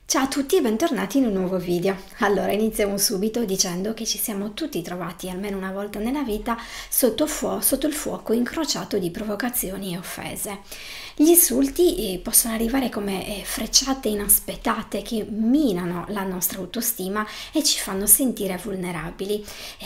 Ciao a tutti e bentornati in un nuovo video. Allora, iniziamo subito dicendo che ci siamo tutti trovati almeno una volta nella vita sotto il fuoco incrociato di provocazioni e offese. Gli insulti possono arrivare come frecciate inaspettate che minano la nostra autostima e ci fanno sentire vulnerabili.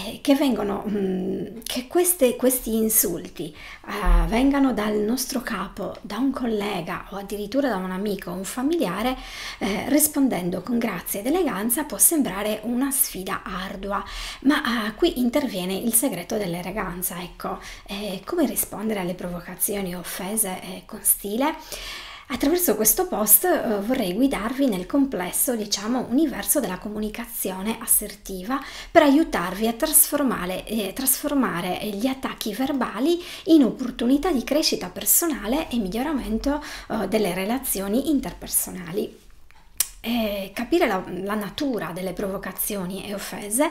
Che questi insulti vengano dal nostro capo, da un collega o addirittura da un amico o un familiare, rispondendo con grazia ed eleganza può sembrare una sfida ardua, ma qui interviene il segreto dell'eleganza. Ecco, come rispondere alle provocazioni o offese con stile. Attraverso questo post vorrei guidarvi nel complesso, universo della comunicazione assertiva per aiutarvi a trasformare gli attacchi verbali in opportunità di crescita personale e miglioramento delle relazioni interpersonali. Capire la natura delle provocazioni e offese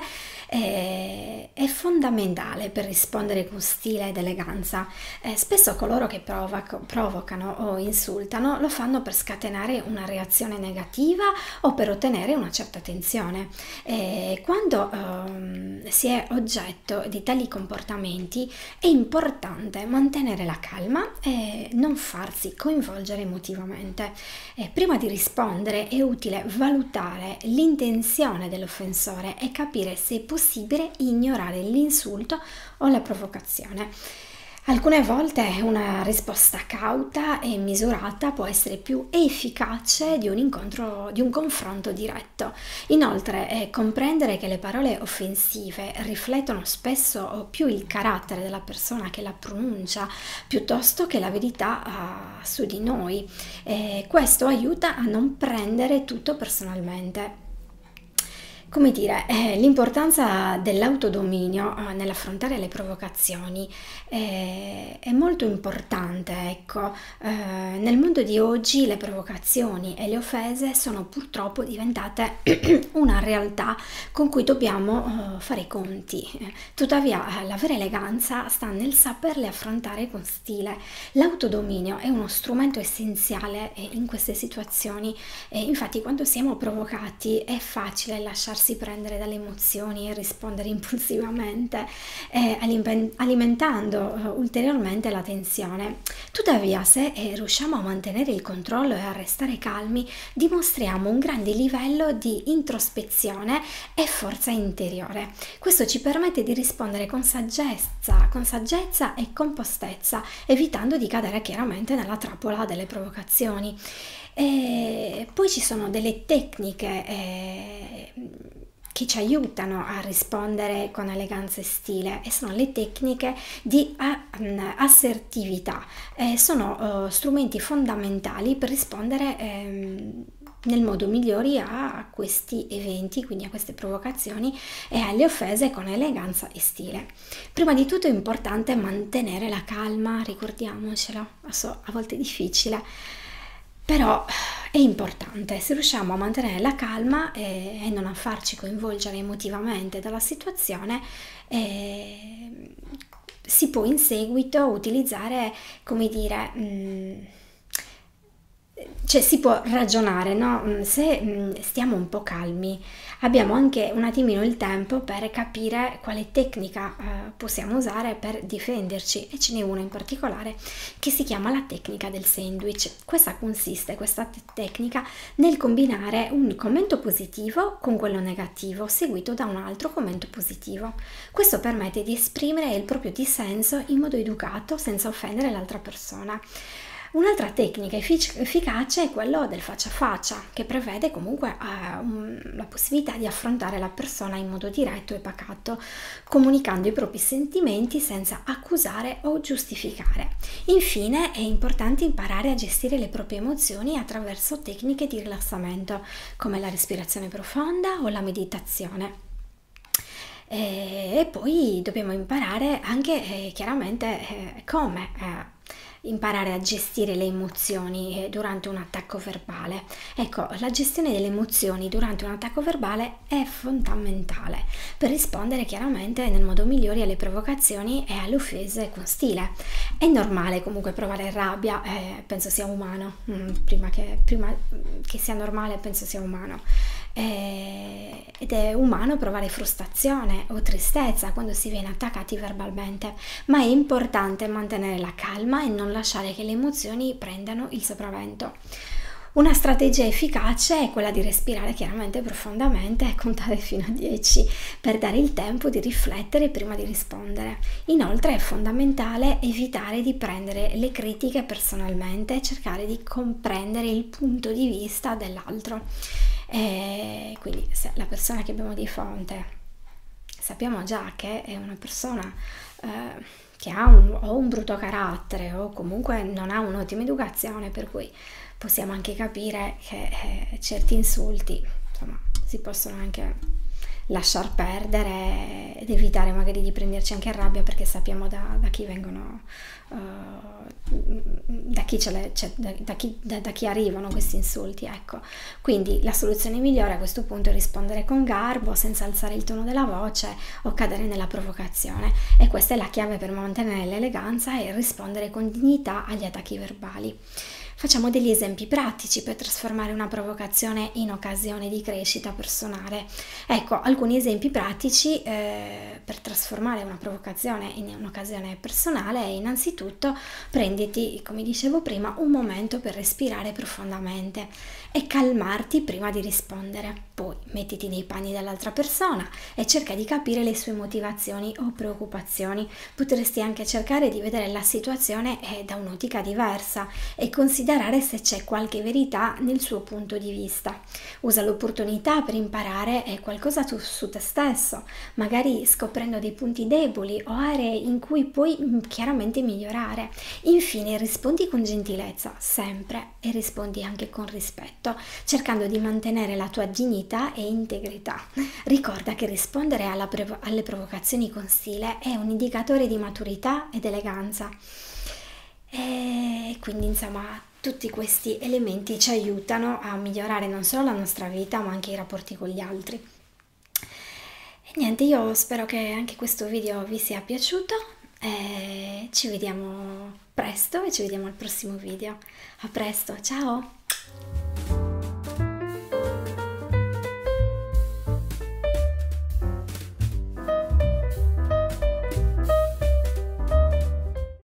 è fondamentale per rispondere con stile ed eleganza. Spesso coloro che provocano o insultano lo fanno per scatenare una reazione negativa o per ottenere una certa tensione. Quando si è oggetto di tali comportamenti è importante mantenere la calma e non farsi coinvolgere emotivamente. Prima di rispondere è utile valutare l'intenzione dell'offensore e capire se è possibile ignorare l'insulto o la provocazione. Alcune volte una risposta cauta e misurata può essere più efficace di un confronto diretto. Inoltre, comprendere che le parole offensive riflettono spesso più il carattere della persona che la pronuncia piuttosto che la verità su di noi. Questo aiuta a non prendere tutto personalmente. Come dire, l'importanza dell'autodominio nell'affrontare le provocazioni è molto importante, ecco. Nel mondo di oggi le provocazioni e le offese sono purtroppo diventate una realtà con cui dobbiamo fare i conti. Tuttavia, la vera eleganza sta nel saperle affrontare con stile. L'autodominio è uno strumento essenziale in queste situazioni. Infatti, quando siamo provocati è facile lasciarsi prendere dalle emozioni e rispondere impulsivamente, alimentando ulteriormente la tensione. Tuttavia, se riusciamo a mantenere il controllo e a restare calmi, dimostriamo un grande livello di introspezione e forza interiore. Questo ci permette di rispondere con saggezza e compostezza, evitando di cadere chiaramente nella trappola delle provocazioni. E poi ci sono delle tecniche che ci aiutano a rispondere con eleganza e stile, e sono le tecniche di assertività. Sono strumenti fondamentali per rispondere nel modo migliore a questi eventi, quindi a queste provocazioni e alle offese con eleganza e stile. Prima di tutto è importante mantenere la calma, ricordiamocelo, a volte è difficile, però è importante. Se riusciamo a mantenere la calma e non a farci coinvolgere emotivamente dalla situazione, si può in seguito utilizzare, come dire, si può ragionare, no? Se stiamo un po' calmi, abbiamo anche un attimino il tempo per capire quale tecnica possiamo usare per difenderci, e ce n'è una in particolare che si chiama la tecnica del sandwich. Questa tecnica nel combinare un commento positivo con quello negativo seguito da un altro commento positivo. Questo permette di esprimere il proprio dissenso in modo educato senza offendere l'altra persona. Un'altra tecnica efficace è quello del faccia a faccia, che prevede comunque la possibilità di affrontare la persona in modo diretto e pacato, comunicando i propri sentimenti senza accusare o giustificare. Infine, è importante imparare a gestire le proprie emozioni attraverso tecniche di rilassamento, come la respirazione profonda o la meditazione. E poi dobbiamo imparare anche chiaramente come imparare a gestire le emozioni durante un attacco verbale. Ecco, la gestione delle emozioni durante un attacco verbale è fondamentale per rispondere chiaramente nel modo migliore alle provocazioni e alle offese con stile. È normale comunque provare rabbia, penso sia umano, prima che sia normale penso sia umano. Ed è umano provare frustrazione o tristezza quando si viene attaccati verbalmente, ma è importante mantenere la calma e non lasciare che le emozioni prendano il sopravvento. Una strategia efficace è quella di respirare chiaramente profondamente e contare fino a 10 per dare il tempo di riflettere prima di rispondere. Inoltre è fondamentale evitare di prendere le critiche personalmente e cercare di comprendere il punto di vista dell'altro. E quindi se la persona che abbiamo di fronte sappiamo già che è una persona che ha o un brutto carattere o comunque non ha un'ottima educazione, per cui possiamo anche capire che certi insulti, insomma, si possono anche lasciar perdere ed evitare magari di prenderci anche rabbia, perché sappiamo da chi vengono, da chi arrivano questi insulti, ecco. Quindi la soluzione migliore a questo punto è rispondere con garbo, senza alzare il tono della voce o cadere nella provocazione, e questa è la chiave per mantenere l'eleganza e rispondere con dignità agli attacchi verbali. Facciamo degli esempi pratici per trasformare una provocazione in occasione di crescita personale. Ecco, alcuni esempi pratici per trasformare una provocazione in un'occasione personale è: innanzitutto prenditi, come dicevo prima, un momento per respirare profondamente e calmarti prima di rispondere. Poi mettiti nei panni dell'altra persona e cerca di capire le sue motivazioni o preoccupazioni. Potresti anche cercare di vedere la situazione da un'ottica diversa e considerare se c'è qualche verità nel suo punto di vista. Usa l'opportunità per imparare qualcosa su te stesso, magari scoprendo dei punti deboli o aree in cui puoi chiaramente migliorare. Infine rispondi con gentilezza, sempre, e rispondi anche con rispetto, cercando di mantenere la tua dignità e integrità. Ricorda che rispondere alle provocazioni con stile è un indicatore di maturità ed eleganza. E quindi, insomma, tutti questi elementi ci aiutano a migliorare non solo la nostra vita, ma anche i rapporti con gli altri. E niente, io spero che anche questo video vi sia piaciuto e ci vediamo presto e ci vediamo al prossimo video. A presto, ciao!